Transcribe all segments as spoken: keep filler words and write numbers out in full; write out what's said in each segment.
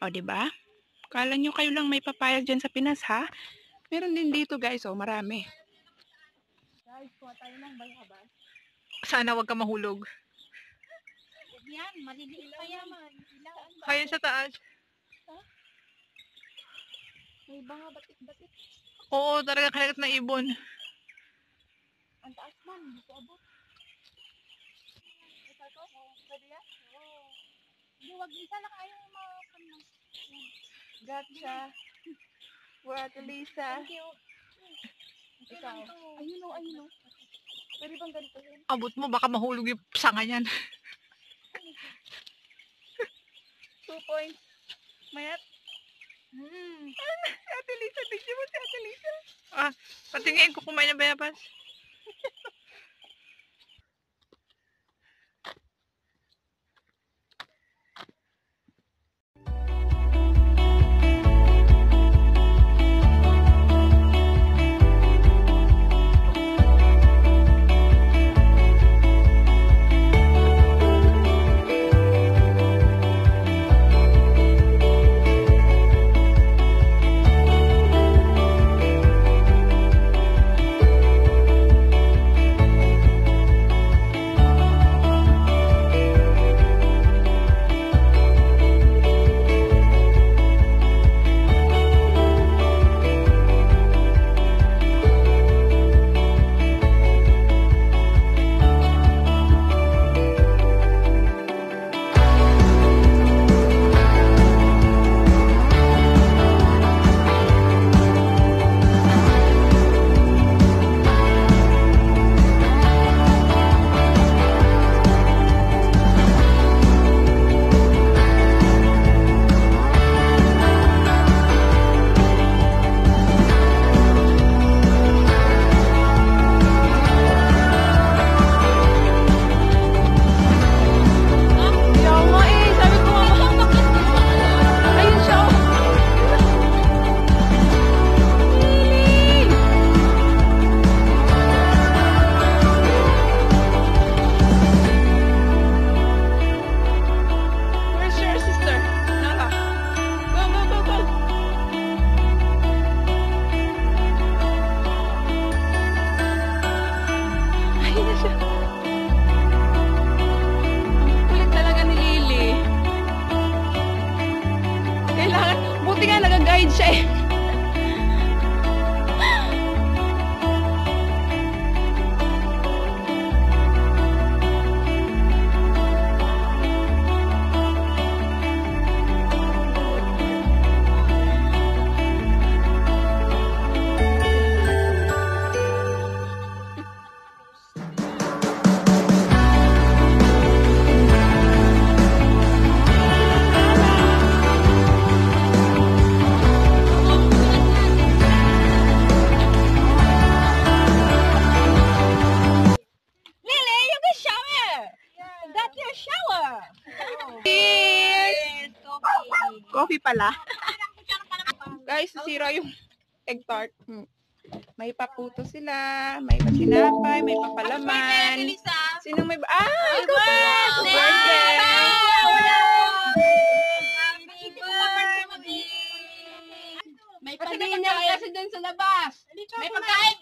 O, diba? Kala nyo kayo lang may papayag dyan sa Pinas, ha? Meron din dito, guys. O, marami. Guys, kuha tayo ng bayabas. Sana wag ka mahulog. Yan, maliliit pa yan. Kaya sa taas. May banga batik-batik. Oo, talaga kalagat na ibon. Ang taas man, hindi ko abot. Ito to? Pwede yan? Oo. Hindi, wag isa lang ayaw makan mo. Gotcha. What, Lisa? Thank you. Ikaw. Ayun o, ayun o. Pwede bang ganito yun? Abot mo, baka mahulog yung sanga niyan. Two points. Mayat. Hmm. Ate Lisa, tignan mo si Ate Lisa. Ah, patingin ko kumain ng bayabas. Buti nga nag-guide siya eh. Coffee pala. Guys, sira yung egg tart. Hmm. May paputo sila, may pasinapay, may papalaman. Sinong may... Ah! Happy birthday! May padinner kasi dun sa labas. May pagkain.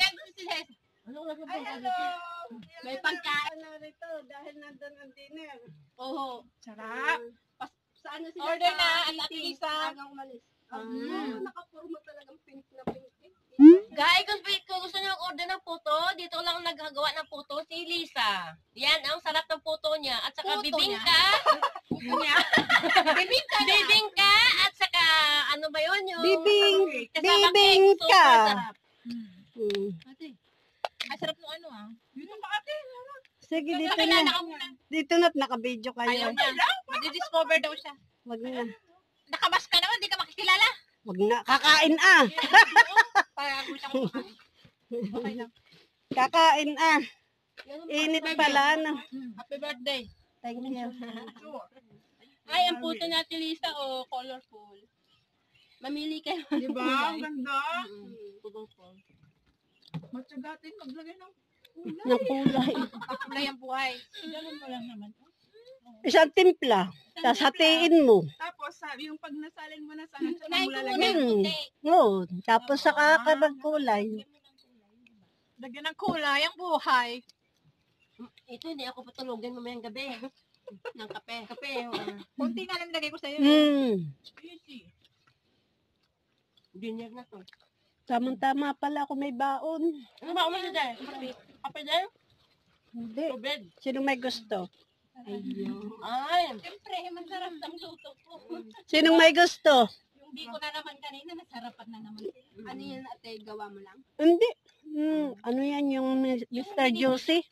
May pagkain na rito dahil nandun ang dinner. Oo. Sarap. Sa ano sila? Order na, at Ate Lisa. Agang umalis. Mm. Nakapurma talagang pink na pink. Guys, kung, kung gusto nyo mag-order ng puto, dito lang naggagawa ng puto si Lisa. Yan, ang sarap ng puto niya. At saka Puto bibingka. Puto niya. bibingka Bibingka. At saka, ano ba yun? Yung Bibing. kasama cake. Bibingka. Super sarap. Hmm. Ate, ang sarap ng ano ah. Dito pa ate. Sige, dito Kilala na. ka muna. Dito na't naka-video kayo. Ayaw niya. Madi-discover daw siya. Wag na. Nakamas ka naman, di ka makikilala. Wag na. Kakain ah. Para mo siyang kumakain. Okay lang. Kakain ah. Init pala no. Happy birthday. Thank you. Ay, ang puto natin Lisa, oh, colorful. Mamili kayo. Diba? Ang ganda. Colorful. Matsagatin, maglagay ng Ng kulay. Kulay ang buhay. Ganun mo lang naman. Isang timpla. Tapos hatiin mo. Tapos sa yung pag nasalin mo na sa ano, Unahin ko muna Hmm. yung puti. Oo, tapos saka ka magkulay. lagyan ng kulay ang buhay. Ito, hindi ako patulogin mamayang gabi. Ng kape. Kape. oh. Kunti nga lang lagay ko sa'yo. Hmm. Easy. Dinner na to. Tamang-tama pala ako may baon. Ano ba umalis dyan? Kape. Kape dyan? Hindi. Tubig. Sino may gusto? Ay. Siyempre, masarap ang luto ko. Sinong may gusto? Yung di ko na naman kanina, nasarapan na naman sila. Ano yan, ate? Gawa mo lang? Hindi. Hmm, ano yan yung mister Juicy?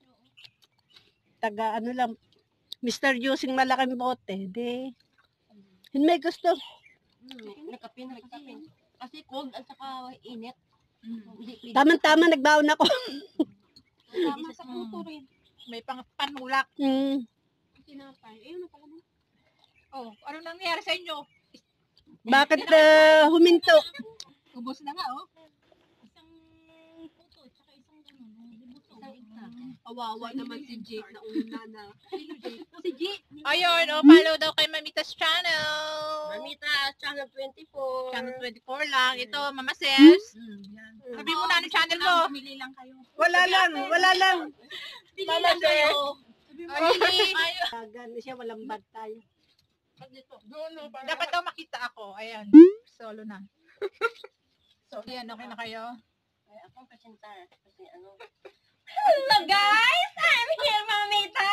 Taga ano lang. mister Juicy malaking bote. Di. Yun may gusto. Hmm, nakape na nakape. Kasi cold at saka init. Hindi- Tamang-tama nagbaon ako. Tama sa puto rin. May pang panulak. Hmm. Tinapay. Ayun na pala mo. Oh, ano nangyari sa inyo? Bakit uh, huminto? Ubos na nga, oh. Isang puto, tsaka isang ganun. Dibuto. Isang isa. Kawawa naman si Jake na una na. Sino Jake? Si Jake. Ayun, oh, follow daw kay Mamita's channel. Mamita, channel twenty-four. Channel twenty-four lang. Ito, Mama Ses. Sabi mo na ano channel mo. Pumili lang kayo. Wala lang, wala lang. Pili lang kayo. Ay, Gano siya, walang bad tayo. dapat daw makita ako. Ayan. Solo na. So, yan, okay na kayo? Ay, akong presentar. Kasi ano. Hello guys! I'm here, Mamita!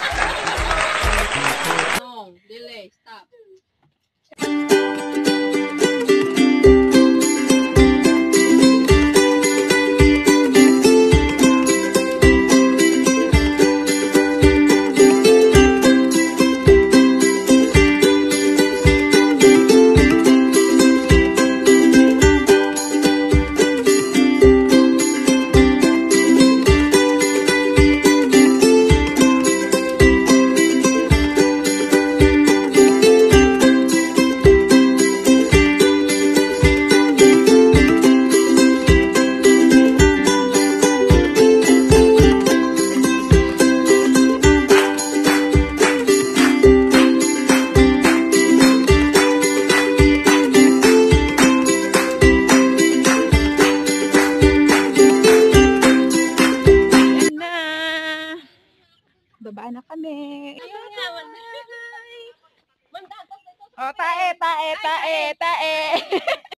No, delay, stop. Yan na. Baba na kami. Ayun nga, wala. Mandatas ito. Oh, tae, tae, tae, tae.